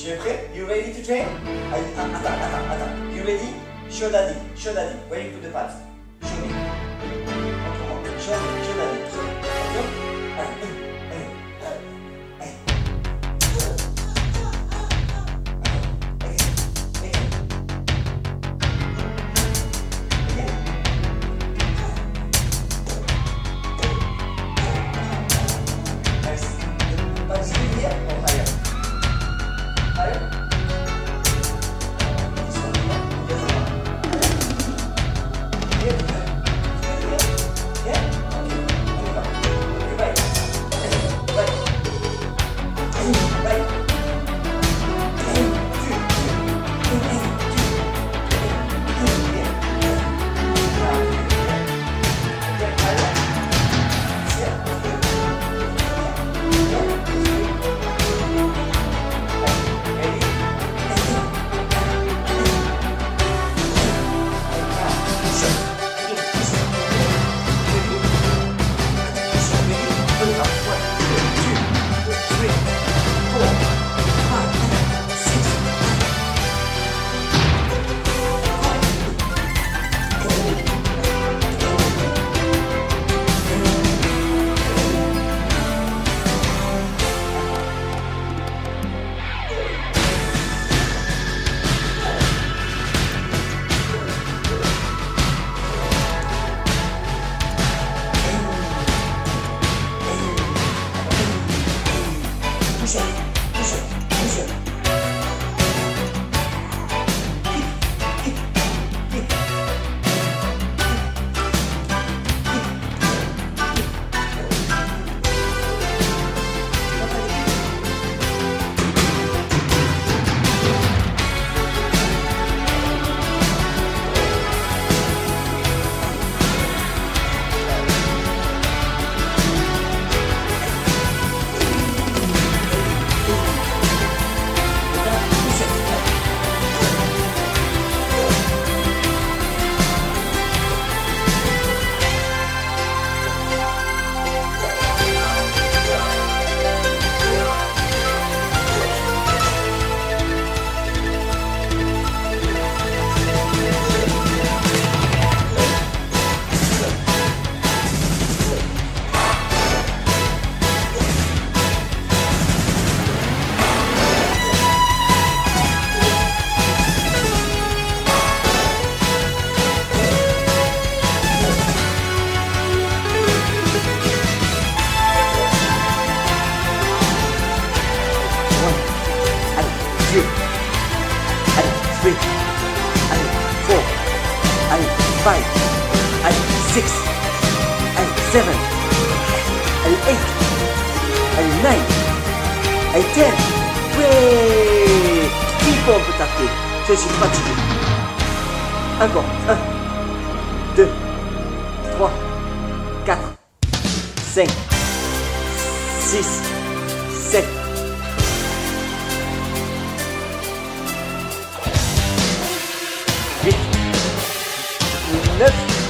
Tu es prêt? You ready to train? Attends. You ready? Show daddy. Where you put the pads? Show me. Montre-moi. Show daddy. Ok? Allez. Five, allez, 6, allez, 7, allez, 8, allez, 9, allez, 10. Ouais, 10 pompes tapées. Je suis fatigué. Encore. 1, 2, 3, 4, 5, 6, 7, 8, 9,